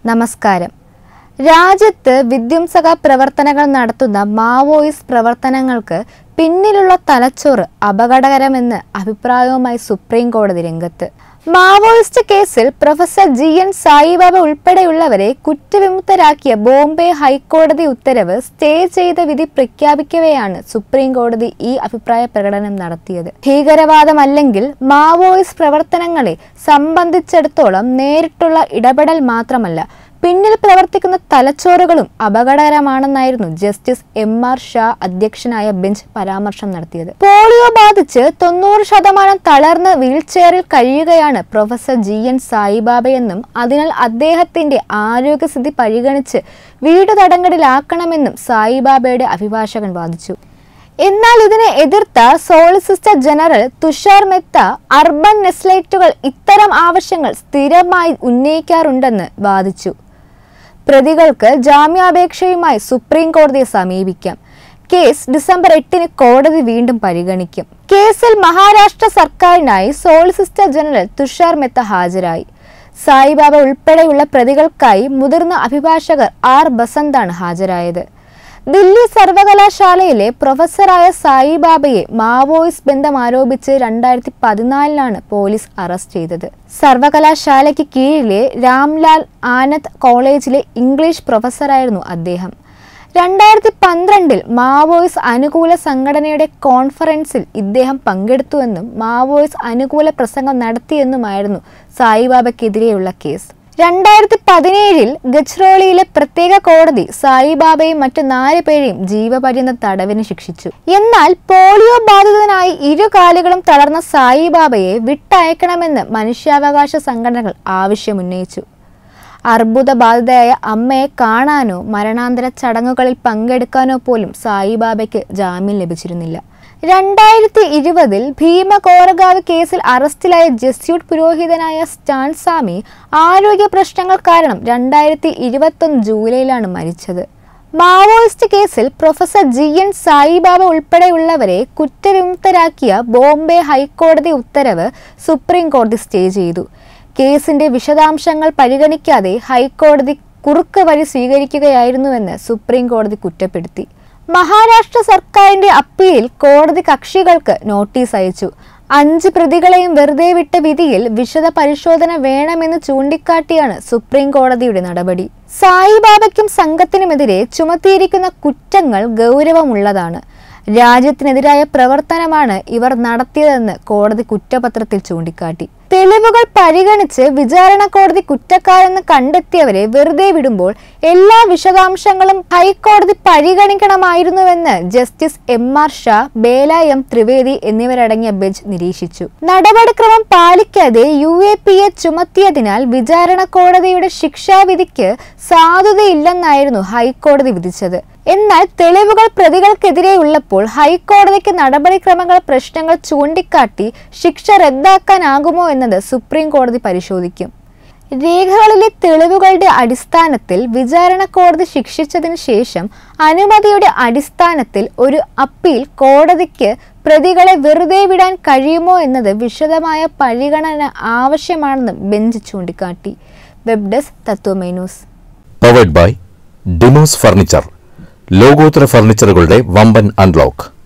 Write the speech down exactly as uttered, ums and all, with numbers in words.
നമസ്കാരം. രാജ്യത്ത് വിധ്വംസക പ്രവർത്തനങ്ങൾ നടത്തുന്ന മാവോയിസ്റ്റ് പ്രവർത്തനങ്ങൾക്ക് പിന്നിലുള്ള തലച്ചോറ് അപകടകരമെന്ന് അഭിപ്രായവുമായി സുപ്രീം കോടതി രംഗത്ത്. മാവോയിസ്റ്റ് കേസിൽ പ്രൊഫസർ ജി എൻ സായിബാബ ഉൾപ്പെടെയുള്ളവരെ കുറ്റവിമുക്തരാക്കിയ ബോംബെ ഹൈക്കോടതി ഉത്തരവ് സ്റ്റേ ചെയ്ത വിധി പ്രഖ്യാപിക്കവെയാണ് സുപ്രീം കോടതി ഈ അഭിപ്രായ പ്രകടനം നടത്തിയത്. ഭീകരവാദമല്ലെങ്കിൽ മാവോയിസ്റ്റ് പ്രവർത്തനങ്ങളെ സംബന്ധിച്ചിടത്തോളം നേരിട്ടുള്ള ഇടപെടൽ മാത്രമല്ല, പിന്നിൽ പ്രവർത്തിക്കുന്ന തലച്ചോറുകളും അപകടകരമാണെന്നായിരുന്നു ജസ്റ്റിസ് എം ആർ ഷാ അധ്യക്ഷനായ ബെഞ്ച് പരാമർശം നടത്തിയത്. പോളിയോ ബാധിച്ച് തൊണ്ണൂറ് ശതമാനം തളർന്ന് വീൽചെയറിൽ കഴിയുകയാണ് പ്രൊഫസർ ജി എൻ സായിബാബയെന്നും അതിനാൽ അദ്ദേഹത്തിന്റെ ആരോഗ്യസ്ഥിതി പരിഗണിച്ച് വീടു തടങ്കലിലാക്കണമെന്നും സായിബാബയുടെ അഭിഭാഷകൻ വാദിച്ചു. എന്നാൽ ഇതിനെ എതിർത്ത solicitor general Tushar Mehta urban നെസ്ലേറ്റുകൾ ഇത്തരം ആവശ്യങ്ങൾ സ്ഥിരമായി ഉന്നയിക്കാറുണ്ടെന്ന് വാദിച്ചു. പ്രതികൾക്ക് ജാമ്യാപേക്ഷയുമായി സുപ്രീം കോടതിയെ സമീപിക്കാം. കേസ് ഡിസംബർ എട്ടിന് കോടതി വീണ്ടും പരിഗണിക്കും. കേസിൽ മഹാരാഷ്ട്ര സർക്കാരിനായി സോളിസിറ്റർ ജനറൽ തുഷാർ മെഹ്ത ഹാജരായി. സായിബാബ ഉൾപ്പെടെയുള്ള പ്രതികൾക്കായി മുതിർന്ന അഭിഭാഷകർ ആർ ബസന്താണ് ഹാജരായത്. ദില്ലി സർവകലാശാലയിലെ പ്രൊഫസറായ സായിബാബയെ മാവോയിസ്റ്റ് ബന്ധം ആരോപിച്ച് രണ്ടായിരത്തി പതിനാലിലാണ് പോലീസ് അറസ്റ്റ് ചെയ്തത്. സർവകലാശാലയ്ക്ക് കീഴിലെ രാംലാൽ ആനന്ദ് കോളേജിലെ ഇംഗ്ലീഷ് പ്രൊഫസറായിരുന്നു അദ്ദേഹം. രണ്ടായിരത്തി പന്ത്രണ്ടിൽ മാവോയിസ്റ്റ് അനുകൂല സംഘടനയുടെ കോൺഫറൻസിൽ ഇദ്ദേഹം പങ്കെടുത്തുവെന്നും മാവോയിസ്റ്റ് അനുകൂല പ്രസംഗം നടത്തിയെന്നുമായിരുന്നു സായിബാബയ്ക്കെതിരെയുള്ള കേസ്. രണ്ടായിരത്തി പതിനേഴിൽ ഗജ്റോളിയിലെ പ്രത്യേക കോടതി സായിബാബയും മറ്റു നാല് പേരെയും ജീവപര്യന്തം തടവിന് ശിക്ഷിച്ചു. എന്നാൽ പോളിയോ ബാധിതനായി ഇരുകാലുകളും തളർന്ന സായിബാബയെ വിട്ടയക്കണമെന്ന് മനുഷ്യാവകാശ സംഘടനകൾ ആവശ്യമുന്നയിച്ചു. അർബുദ ബാധിതയായ അമ്മയെ കാണാനോ മരണാന്തര ചടങ്ങുകളിൽ പങ്കെടുക്കാനോ പോലും സായിബാബയ്ക്ക് ജാമ്യം ലഭിച്ചിരുന്നില്ല. രണ്ടായിരത്തി ഇരുപതിൽ ഭീമകോറഗാവ് കേസിൽ അറസ്റ്റിലായ ജസ്യൂട്ട് പുരോഹിതനായ സ്റ്റാൻ സ്വാമി ആരോഗ്യ പ്രശ്നങ്ങൾ കാരണം രണ്ടായിരത്തി ഇരുപത്തൊന്ന് ജൂലൈയിലാണ് മരിച്ചത്. മാവോയിസ്റ്റ് കേസിൽ പ്രൊഫസർ ജി എൻ സായിബാബ ഉൾപ്പെടെയുള്ളവരെ കുറ്റവിമുക്തരാക്കിയ ബോംബെ ഹൈക്കോടതി ഉത്തരവ് സുപ്രീം കോടതി സ്റ്റേ ചെയ്തു. കേസിന്റെ വിശദാംശങ്ങൾ പരിഗണിക്കാതെ ഹൈക്കോടതി കുറുക്ക് വഴി സ്വീകരിക്കുകയായിരുന്നുവെന്ന് സുപ്രീം കോടതി കുറ്റപ്പെടുത്തി. മഹാരാഷ്ട്ര സർക്കാരിന്റെ അപ്പീലിൽ കോടതി കക്ഷികൾക്ക് നോട്ടീസ് അയച്ചു. അഞ്ച് പ്രതികളെയും വെറുതെ വിട്ട വിധിയിൽ വിശദ പരിശോധന വേണമെന്ന് ചൂണ്ടിക്കാട്ടിയാണ് സുപ്രീം കോടതിയുടെ നടപടി. സായിബാബയ്ക്കും സംഘത്തിനുമെതിരെ ചുമത്തിയിരിക്കുന്ന കുറ്റങ്ങൾ ഗൗരവമുള്ളതാണ്. രാജ്യത്തിനെതിരായ പ്രവർത്തനമാണ് ഇവർ നടത്തിയതെന്ന് കോടതി കുറ്റപത്രത്തിൽ ചൂണ്ടിക്കാട്ടി. തെളിവുകൾ പരിഗണിച്ച് വിചാരണ കോടതി കുറ്റക്കാരെന്ന് കണ്ടെത്തിയവരെ വെറുതെ വിടുമ്പോൾ എല്ലാ വിശദാംശങ്ങളും ഹൈക്കോടതി പരിഗണിക്കണമായിരുന്നുവെന്ന് justice M R Shah, Bela M Trivedi എന്നിവരടങ്ങിയ ബെഞ്ച് നിരീക്ഷിച്ചു. നടപടിക്രമം പാലിക്കാതെ യു എ പി എ ചുമത്തിയതിനാൽ വിചാരണ കോടതിയുടെ ശിക്ഷാവിധിക്ക് സാധുതയില്ലെന്നായിരുന്നു ഹൈക്കോടതി വിധിച്ചത്. എന്നാൽ തെളിവുകൾ പ്രതികൾക്കെതിരെയുള്ളപ്പോൾ ഹൈക്കോടതിക്ക് നടപടിക്രമങ്ങൾ പ്രശ്നങ്ങൾ ചൂണ്ടിക്കാട്ടി ശിക്ഷ റദ്ദാക്കാനാകുമോ എന്നത് സുപ്രീം കോടതി പരിശോധിക്കും. രേഖകളിലെ തെളിവുകളുടെ അടിസ്ഥാനത്തിൽ വിചാരണ കോടതി ശിക്ഷിച്ചതിന് ശേഷം അനുമതിയുടെ അടിസ്ഥാനത്തിൽ ഒരു അപ്പീൽ കോടതിക്ക് പ്രതികളെ വെറുതെ വിടാൻ കഴിയുമോ എന്നത് വിശദമായ പരിഗണന ആവശ്യമാണെന്ന് ബെഞ്ച് ചൂണ്ടിക്കാട്ടി. Web desk Tatwamayi news. Powered by Demos furniture. ലോകോത്തര ഫർണിച്ചറുകളുടെ വമ്പൻ അൺലോക്ക്.